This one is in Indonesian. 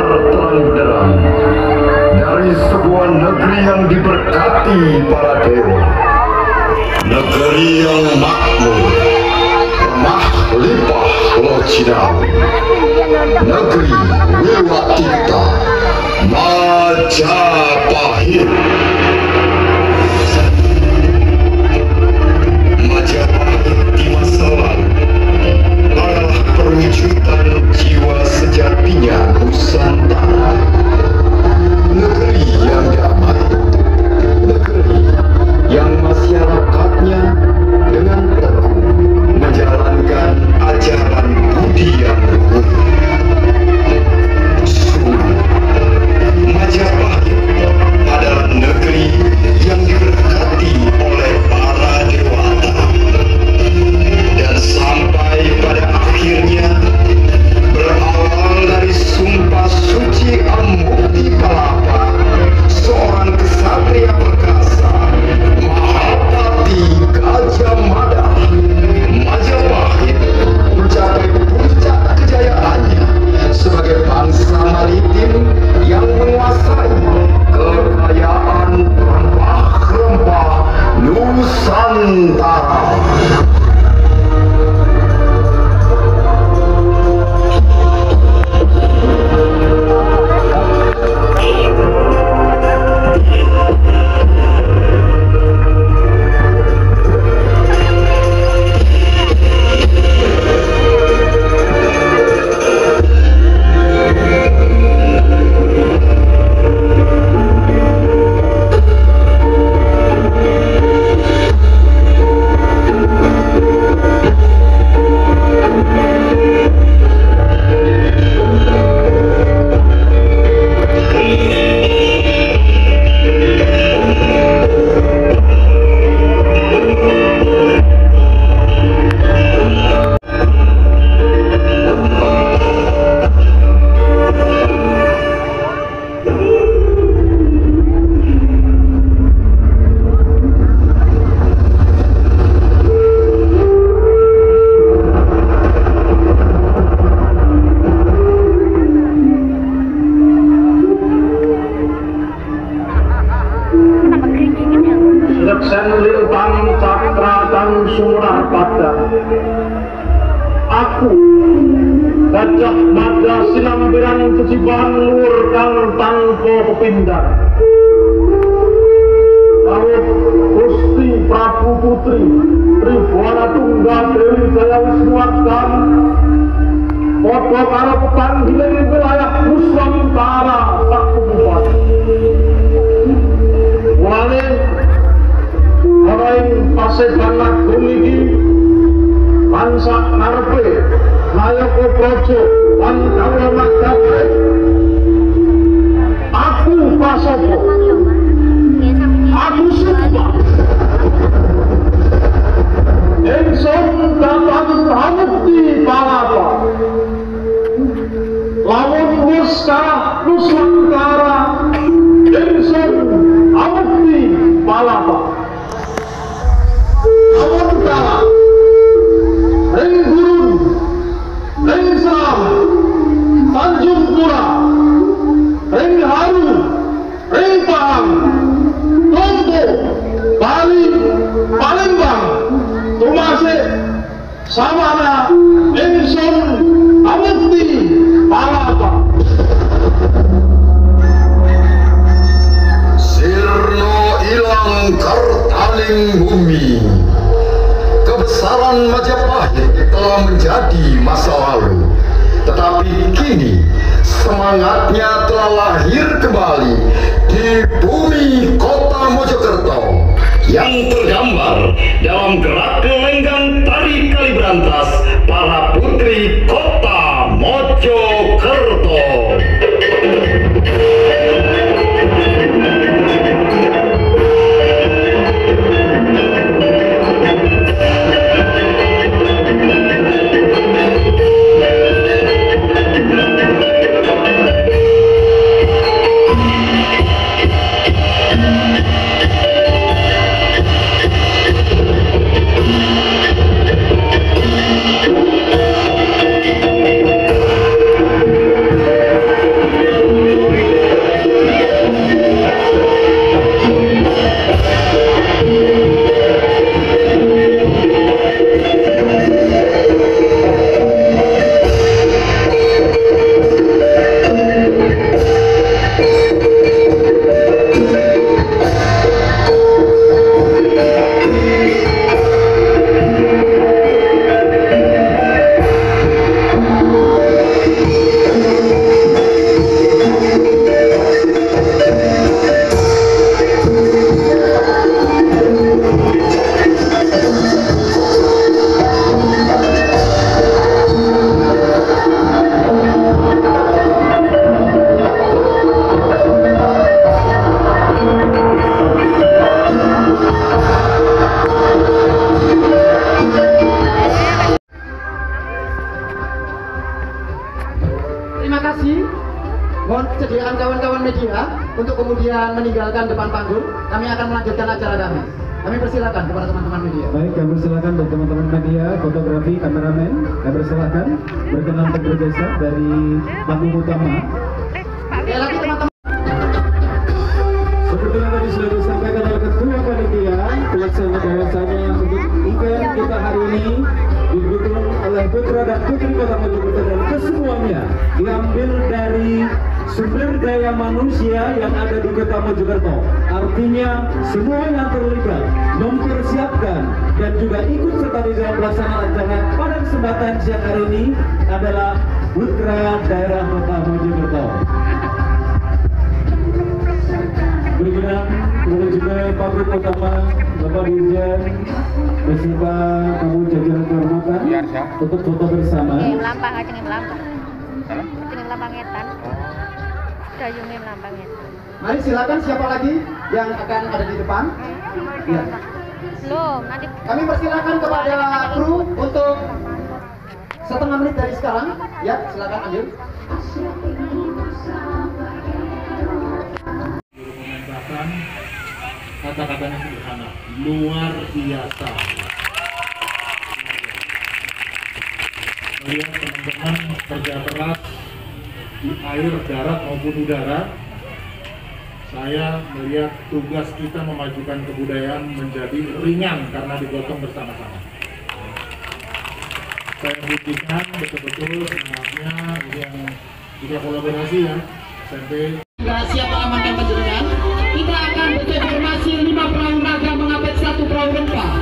keluar terang-terang dari sebuah negeri yang diberkati para dewa, negeri yang makmur, remah limpah Pulau Cinawi, negeri Wilwatita Majapahit. Majapahit di masa lalu adalah perwujudan jiwa sejatinya Nusantara. Negeri yang damai, negeri yang masyarakatnya dengan teguh menjalankan ajaran budi yang luhur. Majapahit adalah negeri yang diberkati oleh para dewata, dan sampai pada akhirnya berawal dari sumpah suci Amukti Palapa, seorang kesatria perkasa, Mahapati Gajah Mada. Majapahit mencapai puncak kejayaannya sebagai bangsa maritim yang menguasai kekayaan rempah-rempah Nusantara. Aku Gajah Mada sinambiran keciban luhur kang tanpa pepindhan. Laut Gusti Prabu Putri Tribhuwana Tunggal Dewi Jaya Wisnuwardhan padha karo pepanggiling wilayah Nusantara sak kubupan. Mulane ana ing paseban agung iki bangsa ngarepe Nayaka Praja lan kawula Majapahit. Aku prasopo, aku sumpah ingsun datang Amukti Palapa lamun wis ka Nusantara, ingsun Amukti Palapa lamun kalah ring gurun, ring seram, Tanjung Pura, ring Haru, ring Pahang, Tombo, Bali, Palembang, Tumasik, Samana, ingsun Amukti Palapa. Sirno ilang kartaling bumi. Kebesaran Majapahit telah menjadi masa lalu, tetapi kini semangatnya telah lahir kembali di bumi kota Mojokerto yang tergambar dalam gerak gelenggang tari Kaliberantas para putri kota Mojokerto. Mohon kesediaan kawan-kawan media untuk kemudian meninggalkan depan panggung. Kami akan melanjutkan acara kami. Kami persilakan kepada teman-teman media. Baik, kami persilakan dari teman-teman media, fotografi, kameramen. Kami persilakan berkenan untuk bergeser dari panggung utama. Oke, lagi teman-teman. Seperti yang tadi sudah disampaikan oleh Ketua Panitia, pelaksana bahwasanya untuk event kita hari ini didukung oleh putra dan putri Kota Mojokerto dan kesemuanya diambil dari sumber daya manusia yang ada di Kota Mojokerto. Artinya semua yang terlibat mempersiapkan dan juga ikut serta di dalam pelaksanaan acara pada kesempatan siang hari ini adalah putra daerah Kota Mojokerto. Berkenan juga panggung utama Bapak Dirjen beserta kamu jajaran kehormatan untuk foto bersama. Melampang aja melampang. Jeneng lambang etan. Dayungnya melampang etan. Mari silakan, siapa lagi yang akan ada di depan? Ya. Belum, nanti Kami persilakan kepada kru untuk setengah menit dari sekarang. Ya, silakan lanjut. Menambahkan kata-katanya sederhana, luar biasa. Melihat teman-teman kerja keras di air, darat maupun udara, saya melihat tugas kita memajukan kebudayaan menjadi ringan karena digotong bersama-sama. Saya buktikan betul-betul semangatnya yang juga kolaborasi ya, SMP. Siap mengamankan penjaringan. Kita akan berkonfirmasi 5 perahu naga mengapit 1 perahu rempah.